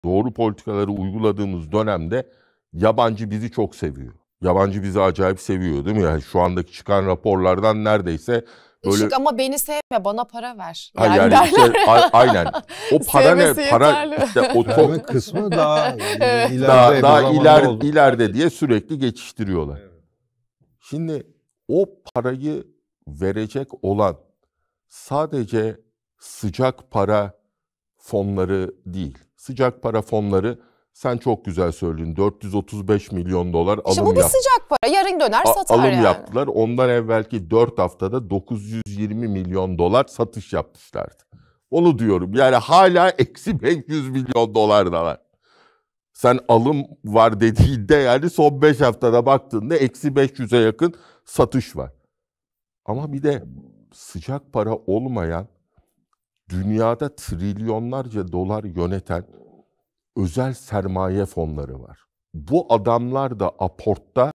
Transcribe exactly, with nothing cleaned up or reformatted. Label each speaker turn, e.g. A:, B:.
A: doğru politikaları uyguladığımız dönemde yabancı bizi çok seviyor. Yabancı bizi acayip seviyor değil mi? Yani şu andaki çıkan raporlardan neredeyse böyle...
B: Işık ama beni sevme, bana para ver.
A: Yani,
B: Yani,
A: yani işte, a- aynen. O para ne? Para işte o
C: çok kısmı daha
A: evet.
C: ileride,
A: daha, daha iler,
C: oldu.
A: ileride diye sürekli geçiştiriyorlar. Evet. Şimdi o parayı verecek olan sadece sıcak para fonları değil. Sıcak para fonları, sen çok güzel söyledin, dört yüz otuz beş milyon dolar
B: işte
A: alım
B: bu bir
A: yaptı.
B: sıcak para, yarın döner
A: A-
B: satar
A: alım
B: yani.
A: yaptılar. Ondan evvelki dört haftada dokuz yüz yirmi milyon dolar satış yapmışlardı. Onu diyorum. Yani hala eksi beş yüz milyon dolar da var. Sen alım var dediğinde yani son beş haftada baktığında eksi beş yüze yakın satış var. Ama bir de sıcak para olmayan, dünyada trilyonlarca dolar yöneten özel sermaye fonları var. Bu adamlar da aportta